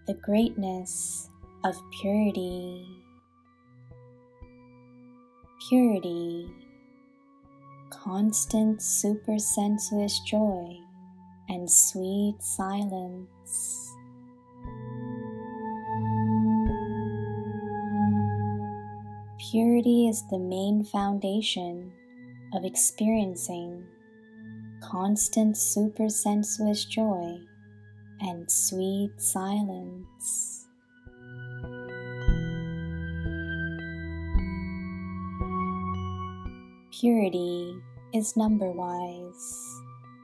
the greatness of purity. Purity, constant supersensuous joy and sweet silence. Purity is the main foundation of experiencing constant supersensuous joy and sweet silence. Purity is number-wise.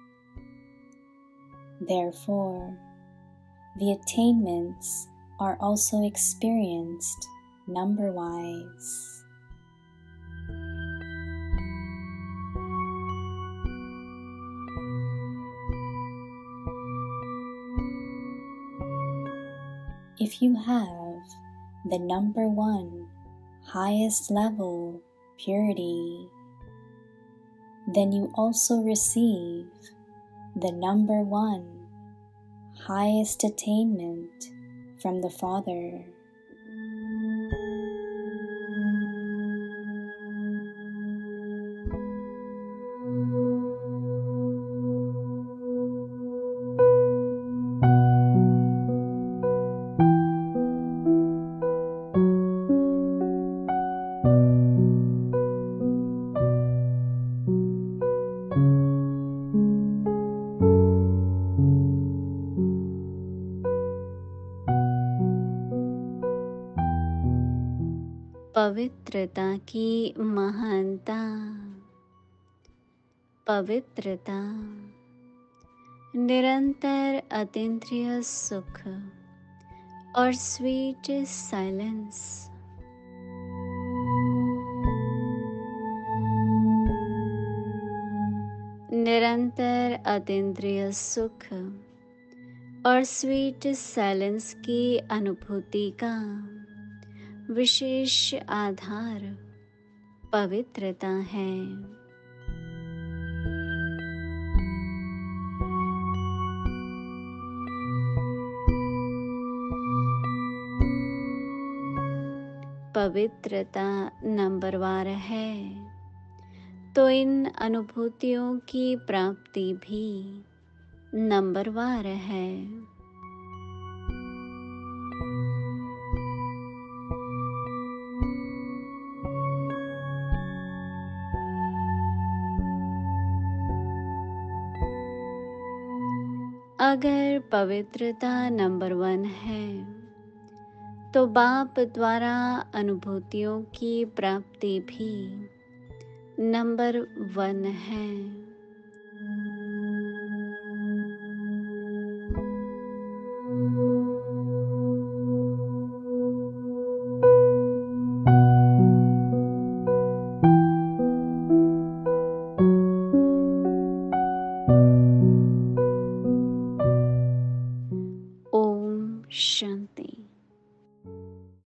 Therefore, the attainments are also experienced number-wise. If you have the number one highest level purity, then you also receive the number one highest attainment from the Father. पवित्रता की महानता। पवित्रता निरंतर अतीन्द्रिय सुख और sweet silence. निरंतर अतीन्द्रिय सुख और स्वीट साइलेंस की अनुभूति का विशेष आधार पवित्रता है। पवित्रता नंबरवार है, तो इन अनुभूतियों की प्राप्ति भी नंबरवार है। अगर पवित्रता नंबर 1 है, तो बाप द्वारा अनुभूतियों की प्राप्ति भी नंबर 1 है। ओम शांति।